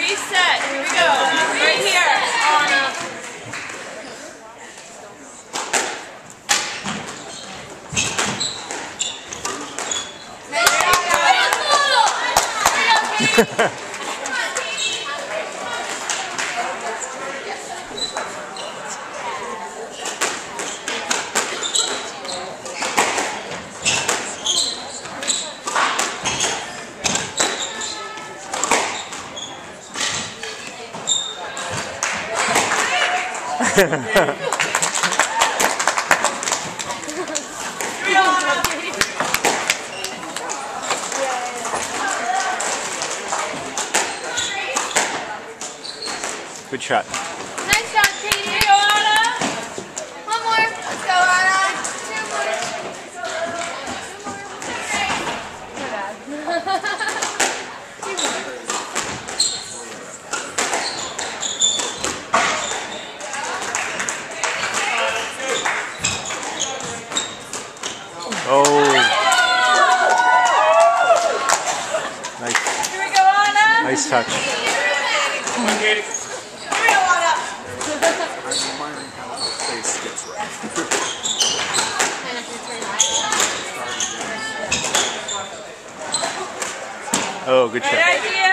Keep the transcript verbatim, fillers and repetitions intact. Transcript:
Reset. Here we go. Right here. Anna. Good shot. Nice shot, Katie. Here you go, Anna. One more. Let's go, Anna. Two more. Two more. Two more. Oh. Nice. Here we go, Anna. Nice touch. Here we go, Anna. I'm admiring how her face gets right. Oh, good shot. Good idea.